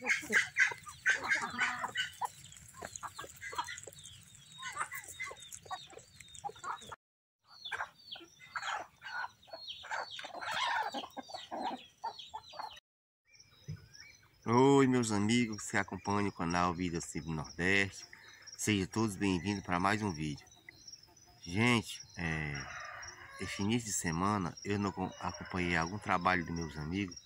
Oi, meus amigos que acompanham o canal Vida Simples do Nordeste. Sejam todos bem-vindos para mais um vídeo. Gente, esse início de semana eu não acompanhei algum trabalho dos meus amigos,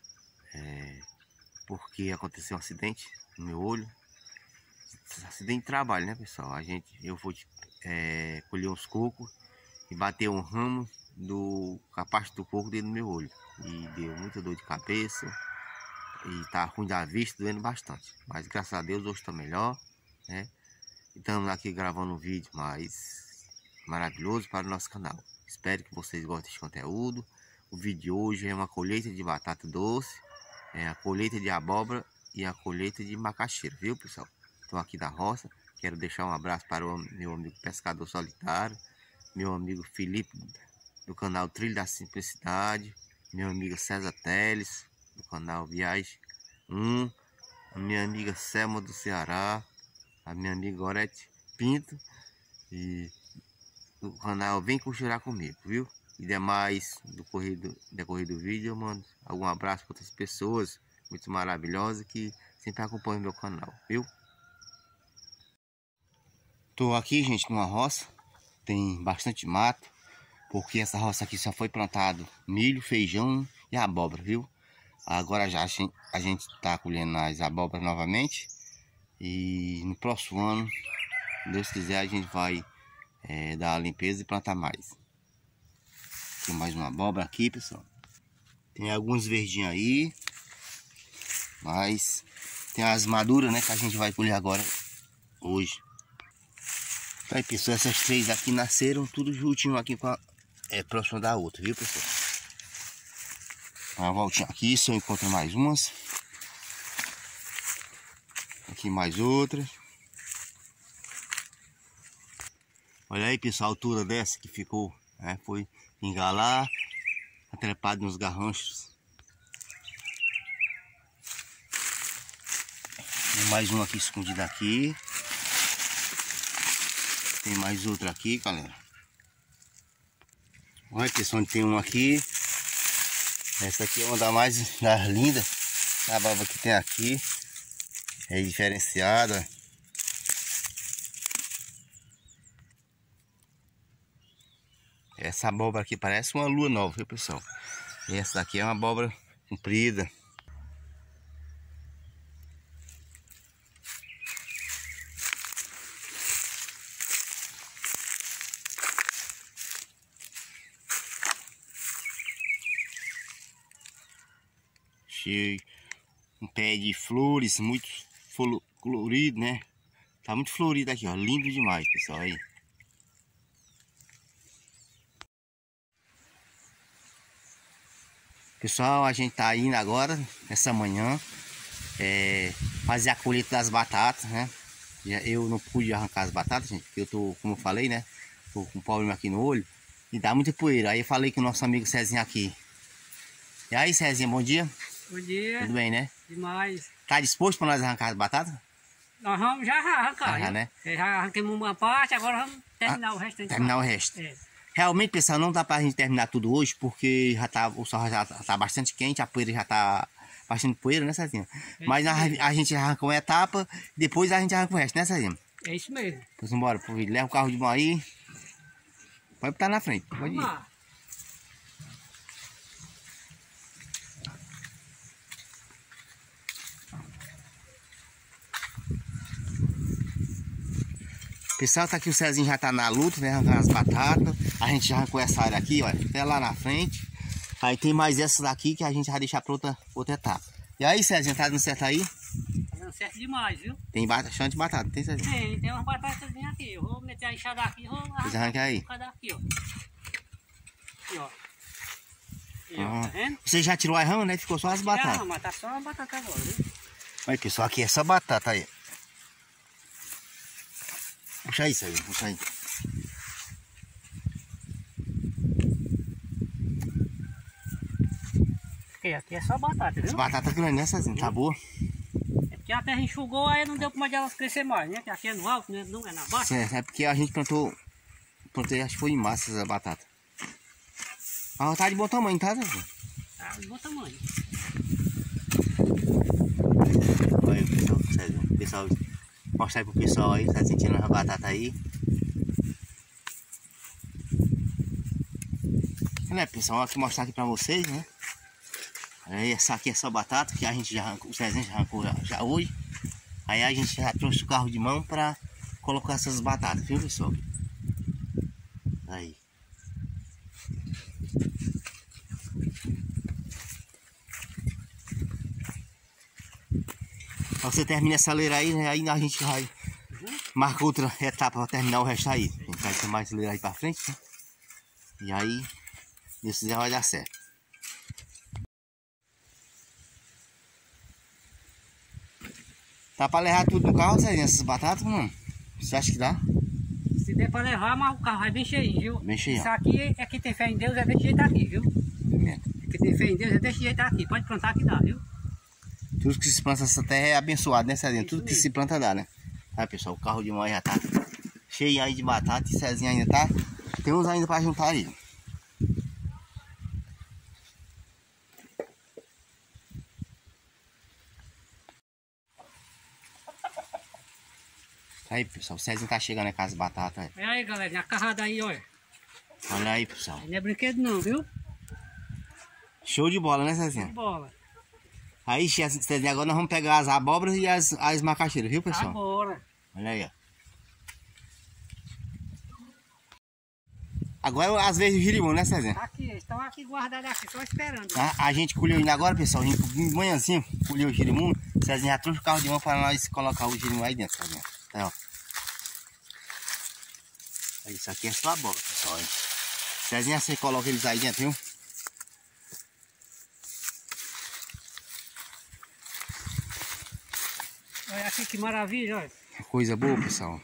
porque aconteceu um acidente no meu olho. Acidente de trabalho, né, pessoal? Eu vou colher uns cocos e bater um ramo com a parte do coco dentro do meu olho. E deu muita dor de cabeça. E tá ruim da vista, doendo bastante. Mas graças a Deus hoje está melhor, né? E estamos aqui gravando um vídeo mais maravilhoso para o nosso canal. Espero que vocês gostem desse conteúdo. O vídeo de hoje é uma colheita de batata doce, a colheita de abóbora e a colheita de macaxeira, viu, pessoal? Estou aqui da roça. Quero deixar um abraço para o meu amigo Pescador Solitário, meu amigo Felipe do canal Trilho da Simplicidade, meu amigo César Teles do canal Viagem 1, a minha amiga Selma do Ceará, a minha amiga Gorete Pinto e do canal Vem Costurar Comigo, viu? E demais decorrer do vídeo eu mando algum abraço para outras pessoas muito maravilhosas que sempre acompanham meu canal, viu? Tô aqui, gente, numa roça, tem bastante mato, porque essa roça aqui só foi plantado milho, feijão e abóbora, viu? Agora já a gente está colhendo as abóboras novamente. E no próximo ano, se Deus quiser, a gente vai dar a limpeza e plantar mais. Tem mais uma abóbora aqui, pessoal. Tem alguns verdinhos aí. Mas tem as maduras, né, que a gente vai colher agora, hoje. Então aí, pessoal, essas três aqui nasceram tudo juntinho aqui próximo da outra, viu, pessoal? Uma voltinha aqui, se eu encontro mais umas. Aqui mais outras. Olha aí, pessoal, a altura dessa que ficou, foi engalar, atrepado nos garranchos. Tem mais um aqui escondido aqui. Tem mais outra aqui, galera. Olha, pessoal, onde tem um aqui. Essa aqui é uma das mais lindas. A abóbora que tem aqui é diferenciada. Essa abóbora aqui parece uma lua nova, viu, pessoal? E essa daqui é uma abóbora comprida. Cheio, um pé de flores, muito colorido, né? Tá muito florido aqui, ó, lindo demais, pessoal, aí. Pessoal, a gente tá indo agora, essa manhã, fazer a colheita das batatas, né? Eu não pude arrancar as batatas, gente, porque eu tô, como eu falei, né? Tô com um problema aqui no olho e dá muita poeira. Aí eu falei com o nosso amigo Cezinha aqui. E aí, Cezinha, bom dia. Bom dia. Tudo bem, né? Demais. Tá disposto para nós arrancar as batatas? Nós vamos já arrancar, né? Já arranquemos uma parte, agora vamos terminar o resto. Terminar o resto. Realmente, pessoal, não dá pra gente terminar tudo hoje, porque o sol já tá bastante quente, a poeira já tá bastante poeira, né, Cezinha? Mas a gente arranca uma etapa, depois a gente arranca o resto, né, Cezinha? É isso mesmo. Então vambora pro vídeo. Leva o carro de mão aí. Pode botar na frente, pode ir. Pessoal, tá aqui, o Cezinho já tá na luta, né? Arrancando as batatas. A gente já arrancou essa área aqui, ó, até lá na frente. Aí tem mais essa daqui que a gente vai deixar pra outra etapa. E aí, Cezinho, tá dando certo aí? Tá dando certo demais, viu? Tem bastante batata, tem, Cezinho? Tem umas batatas aqui. Eu vou meter a enxada aqui e vou arrancar aí. Aqui, ó. Aqui, ó. Aqui, ó. Tá vendo? Você já tirou a rama, né? Ficou só as batatas. Não, mas tá só a batata agora, viu? Olha, pessoal, aqui é só batata aí. Puxa isso aí, puxa aí. Aqui é só batata, viu? Essa batata grande, né, Cezinho? Tá boa? Porque a terra enxugou, aí não deu pra mais elas crescer mais, né? Que aqui é no alto, né? Não é na baixa. É porque a gente plantei, acho que foi em março essa batata. Ela tá de bom tamanho, tá, Zé? Tá de bom tamanho. Olha aí, pessoal, sério, pessoal, mostrar aí pro pessoal aí, tá sentindo a batata aí. Né, pessoal, aqui mostrar aqui pra vocês, né? Aí, essa aqui é só batata, que a gente já arrancou, o Cezinho já arrancou já hoje. Aí a gente já trouxe o carro de mão pra colocar essas batatas, viu, pessoal? Aí. Você termina essa leira aí, né? Aí a gente vai marcar outra etapa para terminar o resto aí. A gente vai ter mais leira aí para frente, né? E aí, isso já vai dar certo. Tá para levar tudo no carro, Cezinho, essas batatas, mano? Você acha que dá? Se der pra levar, mas o carro vai bem cheinho, viu? Bem cheinho. Isso aqui é quem tem fé em Deus, é desse jeito aqui, viu? Quem tem fé em Deus é desse jeito aqui. Pode plantar que dá, viu? Tudo que se planta nessa terra é abençoado, né, Cezinho? Tudo que se planta dá, né? Aí, pessoal, o carro de mão já tá cheio aí de batata e Cezinho ainda tá. Tem uns ainda para juntar aí. Aí, pessoal, o Cezinho tá chegando aí com as batatas. É aí, galera, a carrada aí, olha. Olha aí, pessoal. Não é brinquedo não, viu? Show de bola, né, Cezinho? De bola. Aí, Cezinho, agora nós vamos pegar as abóboras e as macaxeiras, viu, pessoal? Agora. Olha aí, ó. Agora as vezes do girimum, né, Cezinho? Aqui, estão aqui guardados aqui, só esperando. A gente colheu ainda agora, pessoal. A gente de manhãzinho colheu o girimum. Cezinho já trouxe o carro de mão para nós colocar o girimum aí dentro, Cezinho. Aí, ó. Isso aqui é só abóbora, pessoal. Hein? Cezinho, você coloca eles aí dentro, viu? Olha aqui que maravilha, olha. Coisa boa, pessoal.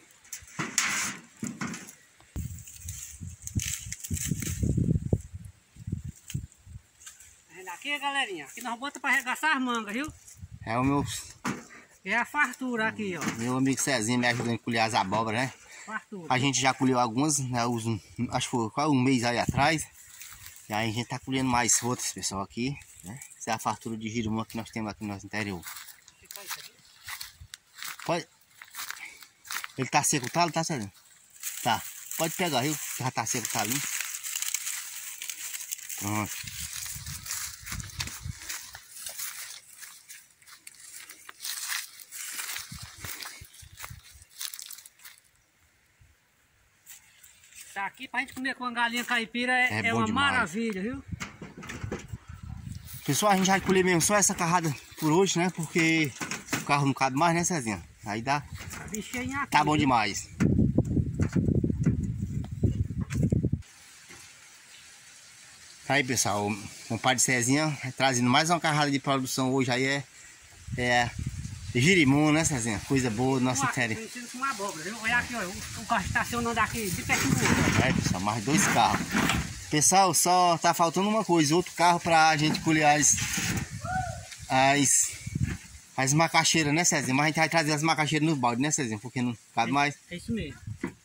Aqui, galerinha, aqui nós botamos para arregaçar as mangas, viu? É o meu... É a fartura aqui, ó. Meu amigo Cezinho me ajudando a colher as abóboras, né? Fartura. A gente já colheu algumas, né? Acho que foi quase um mês aí atrás. E aí a gente tá colhendo mais outras, pessoal, aqui, né? Essa é a fartura de girimum que nós temos aqui no nosso interior. Pode... Ele tá seco, o talo, tá, Cezinho? Tá. Pode pegar, viu? Já tá seco o talinho. Pronto. Tá aqui pra gente comer com a galinha caipira é bom uma demais. maravilha, viu? Pessoal, a gente vai colher mesmo só essa carrada por hoje, né? Porque o carro não cabe mais, né, Cezinho? Aí dá. A bichinha aqui, Tá bom viu? demais. Aí, pessoal, o compadre Cezinha trazendo mais uma carrada de produção hoje aí é girimum, né, Cezinha? Coisa boa do nosso interior. Com abóbora, viu? Olha aqui, ó, o carro estacionando aqui de perto do outro. É, pessoal, mais 2 carros. Pessoal, só tá faltando uma coisa, outro carro pra gente colher as macaxeiras, né, Cezinha? Mas a gente vai trazer as macaxeiras nos baldes, né, Cezinha? Porque não cabe mais. É isso mesmo.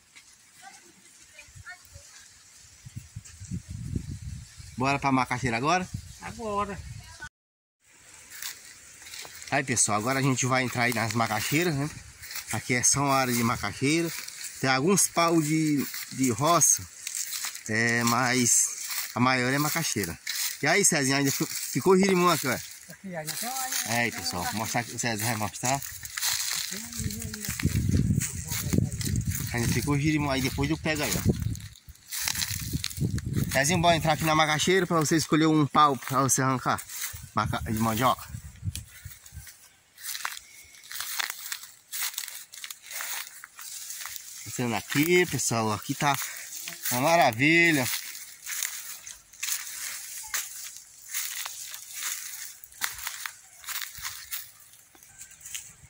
Bora pra macaxeira agora? Agora. Aí, pessoal, agora a gente vai entrar aí nas macaxeiras, né? Aqui é só uma área de macaxeira. Tem alguns paus de roça, mas a maior é macaxeira. E aí, Cezinho, ainda ficou girimum aqui, ó. Aqui, aí, então, Aí, pessoal, vou mostrar que o Cezinho vai mostrar. Ainda ficou girimum aí, depois eu pego aí, ó. Cezinho, bora entrar aqui na macaxeira para você escolher um pau para você arrancar de mandioca. Mostrando aqui, pessoal, aqui tá uma maravilha.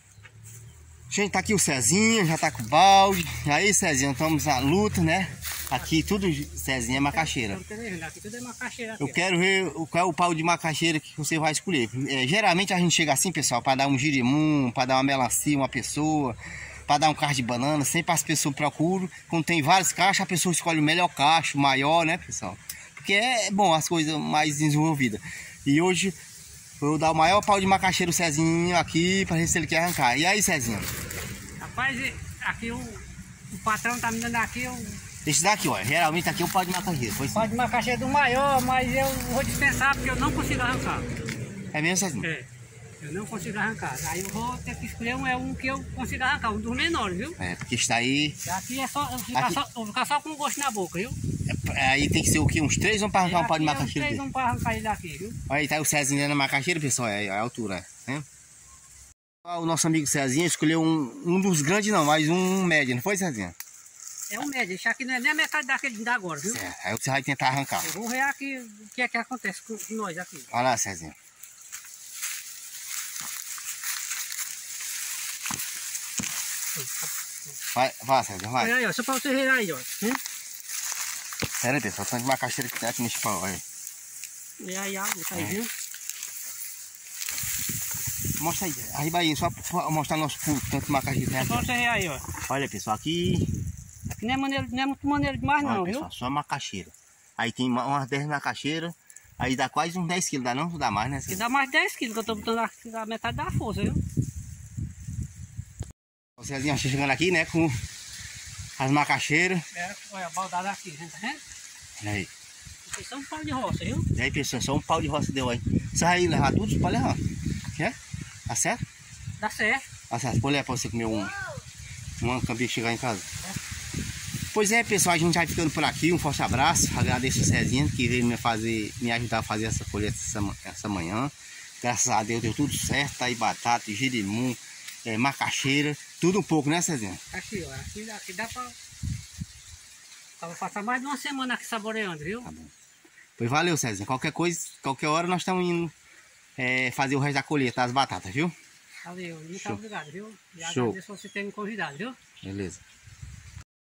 Gente, tá aqui o Cezinho, já tá com o balde. E aí, Cezinho, estamos na luta, né? Aqui tudo, Cezinha, é macaxeira. Aqui tudo é macaxeira. Eu quero ver qual é o pau de macaxeira que você vai escolher. Geralmente a gente chega assim, pessoal, para dar um girimum, para dar uma melancia, uma pessoa, para dar um cacho de banana. Sempre as pessoas procuram. Quando tem vários cachos, a pessoa escolhe o melhor cacho, o maior, né, pessoal? Porque é bom as coisas mais desenvolvidas. E hoje eu vou dar o maior pau de macaxeira o Cezinho aqui para ver se ele quer arrancar. E aí, Cezinho? Rapaz, aqui o patrão tá me dando aqui Esse daqui, ó. Geralmente aqui é o pau de macaxeira. o pau de macaxeira do maior, mas eu vou dispensar porque eu não consigo arrancar. É mesmo, Cezinho? É. Eu não consigo arrancar. Aí eu vou ter que escolher um que eu consigo arrancar, um dos menores, viu? É, porque está aí. Aqui é só, eu vou ficar só com o gosto na boca, viu? Aí tem que ser o quê? Uns 3 vão para arrancar um pau de macaxeira. Uns 3 vão para arrancar ele daqui, viu? Olha aí, tá o Cezinho na macaxeira, pessoal, é a altura, né? O nosso amigo Cezinho escolheu um dos grandes não, mas um médio, não foi, Cezinho? É um médio, esse aqui não é nem a metade daquele de agora, viu? Certo, aí você vai tentar arrancar. Eu vou ver aqui o que é que acontece com nós aqui. Olha lá, Cezinho. Vai, Cezinho, vai. Olha aí, ó, só pra você ver aí, ó. Pera aí, pessoal, tanto de macaxeira que tem aqui nesse pau, olha. E aí, água, tá aí, viu? Mostra aí, arriba aí, só pra mostrar nosso pulo, tanto de macaxeira. Só pra você ver aí, ó. Olha, pessoal, aqui... Aqui não é muito maneiro demais não, olha, pessoal, viu? só macaxeira. Aí tem umas 10 macaxeiras, aí dá quase uns 10 quilos, dá não? Dá mais, né? Aqui dá mais de 10 quilos, que eu tô botando a metade da força, viu? O Cezinho chegando aqui, né, com as macaxeiras. É, olha a baldada aqui, tá vendo? Olha aí. Vocês são um pau de roça, viu? E aí, pessoal, só um pau de roça deu aí. Você vai levar tudo? Pode levar. Quer? Tá certo? Dá certo. Tá certo. Pode levar pra você comer uma cambinha chegar em casa. Pois é, pessoal, a gente vai ficando por aqui. Um forte abraço. Agradeço o Cezinho que veio me ajudar a fazer essa colheita essa manhã. Graças a Deus deu tudo certo. Tá aí batata, girimum, macaxeira. Tudo um pouco, né, Cezinho? Aqui, ó. Aqui dá pra... Vou passar mais de uma semana aqui saboreando, viu? Tá bom. Pois valeu, Cezinho. Qualquer coisa, qualquer hora nós estamos indo fazer o resto da colheita das batatas, viu? Valeu. Muito Show. obrigado, viu? E Show. agradeço você ter me convidado, viu? Beleza.